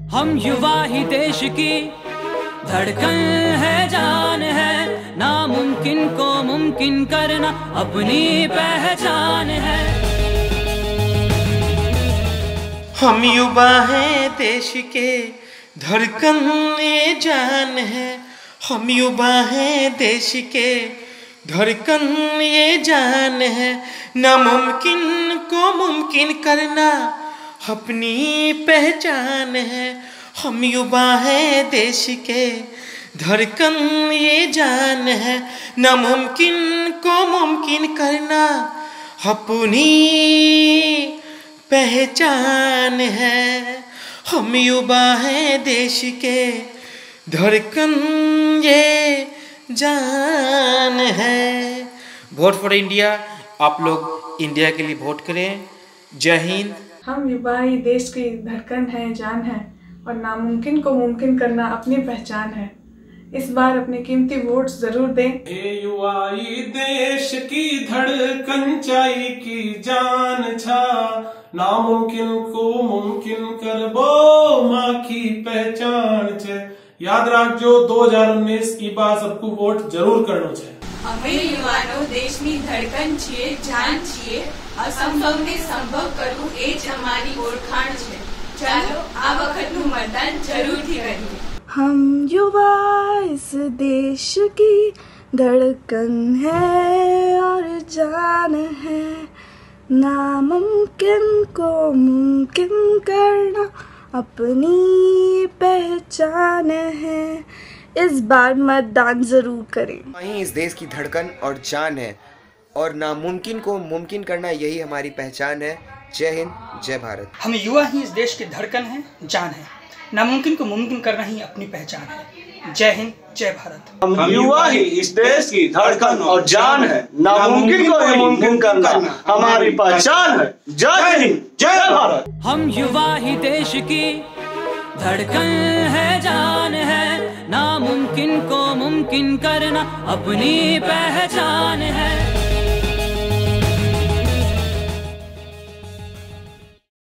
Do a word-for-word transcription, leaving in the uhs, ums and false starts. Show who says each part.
Speaker 1: हम युवा ही देश की धड़कन है, जान है, नामुमकिन को मुमकिन करना अपनी पहचान है।
Speaker 2: हम युवा हैं देश के धड़कन ये जान है, हम युवा हैं देश के धड़कन ये जान है, नामुमकिन को मुमकिन करना अपनी पहचान है। हम युवा हैं देश के धड़कन ये जान है, नामुमकिन को मुमकिन करना अपनी पहचान है। हम युवा हैं देश के धड़कन ये जान है। वोट फॉर इंडिया, आप लोग इंडिया के लिए वोट करें। जय हिंद।
Speaker 3: हम युवा ही देश की धड़कन है, जान है, और नामुमकिन को मुमकिन करना अपनी पहचान है। इस बार अपने कीमती वोट जरूर दें।
Speaker 4: हे युवा ही देश की धड़कन चाई की जान छा, नामुमकिन को मुमकिन करबो माँ की पहचान छे। याद रखजो दो हजार उन्नीस की बार सबको वोट जरूर करनो छे।
Speaker 5: અમે યુવાનો દેશની ધડકન છીએ, જાન છીએ, અસંભવને સંભવ કરવું એ જ અમારી ઓળખાણ છે। ચાલો આ વખતનું મતદાન જરૂરથી કરીએ।
Speaker 6: हम युवा इस देश की धड़कन है और जान है, नामुमकिन को मुमकिन करना अपनी पहचान है। इस बार मतदान जरूर करें।
Speaker 7: वहीं इस देश की धड़कन और जान है, और नामुमकिन को मुमकिन करना यही हमारी पहचान है। जय हिंद, जय भारत।
Speaker 8: हम युवा ही इस देश की धड़कन है, जान है, नामुमकिन को मुमकिन करना ही अपनी पहचान है। जय हिंद, जय भारत।
Speaker 9: हम युवा ही इस देश की धड़कन और जान है, नामुमकिन को मुमकिन करना हमारी पहचान है। जय हिंद, जय भारत।
Speaker 1: हम युवा ही देश की धड़कन है, जान है, नामुमकिन को मुमकिन करना अपनी पहचान है।